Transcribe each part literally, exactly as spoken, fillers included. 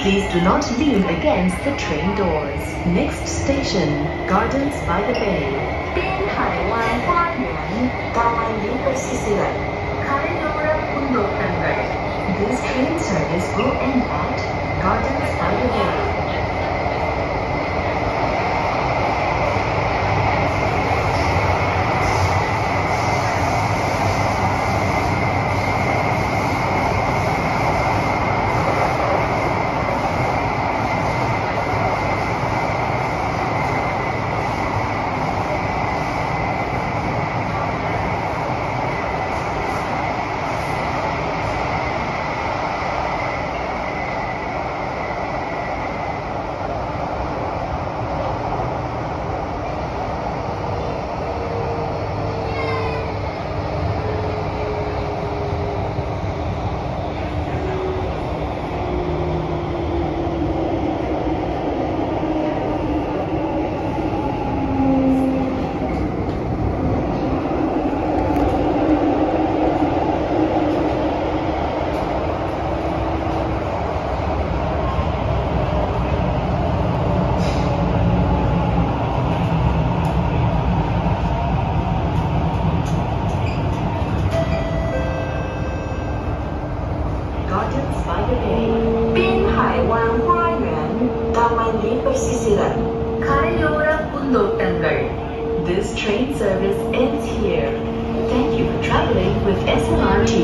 Please do not lean against the train doors. Next station, Gardens by the Bay. 滨海湾花园 Kamandi Pesisir Karayoram Pundotangal. This train service will end at Gardens by the Bay. Gardens by the Bay. 滨海湾花园 Kamandi Pesisir Karayoram Pundotangal. This train service ends here. Thank you for traveling with S M R T.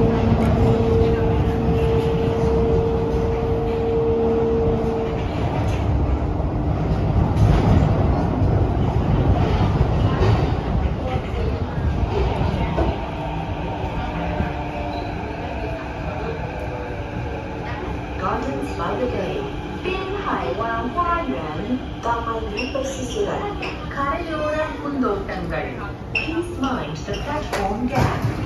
Gardens by the Bay. 滨海湾花园 Kamandi Pesisir Karayoram Pundotangal. Please mind the platform gap.